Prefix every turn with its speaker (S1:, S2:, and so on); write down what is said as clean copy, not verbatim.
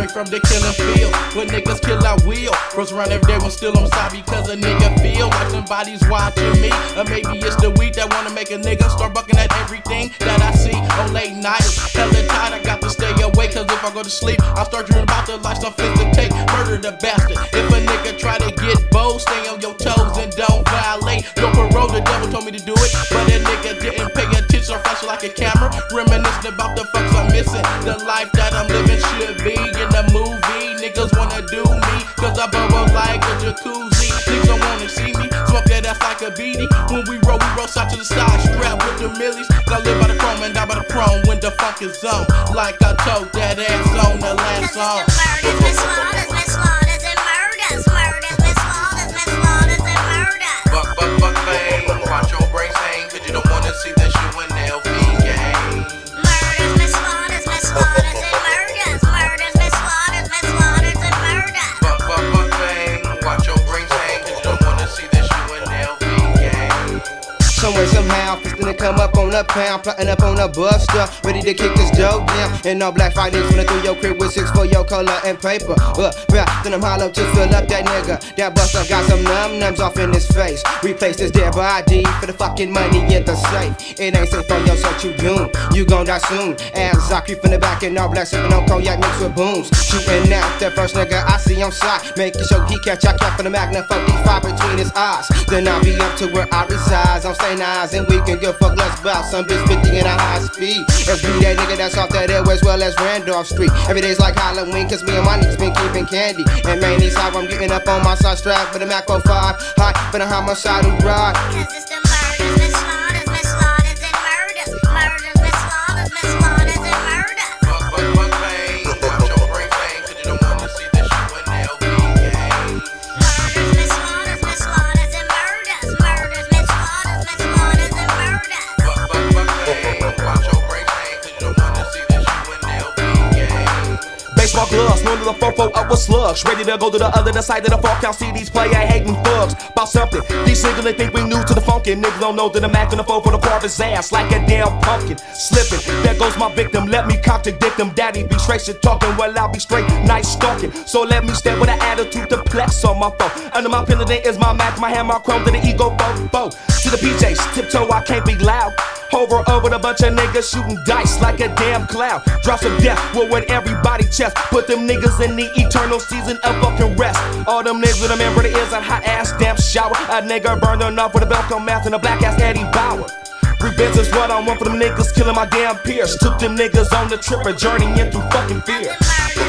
S1: from the killing field. When niggas kill, I will. Bros around every day when still on side because a nigga feel like somebody's watching me. Or maybe it's the weed that wanna make a nigga start bucking at everything that I see on late nights. Hella tired, I got to stay awake, cause if I go to sleep, I'll start dreaming about the life some fits to take. Murder the bastard. If a nigga try to get bold, stay on your toes and don't violate your parole. The devil told me to do it, but a nigga didn't pay attention or flash like a camera. Reminiscing about the fucks I'm missing. The life that I'm living should be in the movie. Niggas wanna do me, cause I bubble like a jacuzzi. Niggas don't wanna see me smoke that ass like a beanie. When we roll side to the side, strapped with the millies. I live by the chrome and die by the chrome when the funk is on. Like I told that ass on the last song.
S2: Murders, slaughters, and murders. Murders, slaughters, and murders.
S1: Fuck, bang. Watch your brains hang, cause you don't wanna see that shit when LV gang.
S2: Murders, slaughters, and murders. Murders, slaughters, and murders.
S1: Fuck, bang. Watch your brains hang, cause you don't wanna see that shit when LV gang.
S3: Somewhere, somehow, fisting to come up on a pound, plotting up on a buster, ready to kick this dope down. And all black fighters running through your crib with 6 for your color and paper. Then I'm hollow to fill up that nigga. That buster got some numbs off in his face. Replace this dead body for the fucking money in the safe. It ain't safe for your so you doom. You gon' die soon. As I creep in the back and all black sipping on cognac mixed with booms. Shooting at that first nigga I see on sight, making sure he catch I cap for the Magnum 45 between his eyes. Then I'll be up to where I reside. I'm staying eyes and we can give fuck less about some bitch 50 in a high speed. Let's be that nigga that's off that airway as well as Randolph Street. Every day's like Halloween cause me and my niggas been keeping candy. And man, these how I'm getting up on my side strap with a Mac 05 high, but a homicidal ride.
S2: Cause it's the murders, slaughters, and murders. Murders, slaughters, and murders.
S1: Fuck, bang. Watch your brains hang, cause you don't wanna see that shit when LV gang.
S2: Murders, slaughters, and murders. Murders, slaughters, and murders.
S1: Fuck, bang. Watch your brains hang, cause you don't wanna see that shit when LV gang.
S4: Baseball gloves, known to the fofo up with slugs. Ready to go to the other side of the fall count. See these play, I hating thugs. About something, these niggas they think we new to the funkin'. Niggas don't know that I'm acting the foe for the carve his ass like a damn pumpkin. Slipping, there goes my victim. Let me contradict him. Daddy be straight shit talking, well I'll be straight night stalking. So let me step with an attitude to flex on my foe. Under my pendant is my match, my hammer chrome to the ego bow. To the PJs, tiptoe, I can't be loud. Hover over a bunch of niggas shooting dice like a damn cloud. Drop some death, will with everybody chest. Put them niggas in the eternal season of fucking rest. All them niggas with a man, brother, is a hot ass damn shower. A nigga burned enough with a Velcro mask and a black ass Eddie Bauer. Revenge is what I want for them niggas killing my damn peers. Took them niggas on the trip, a journey into fucking fear.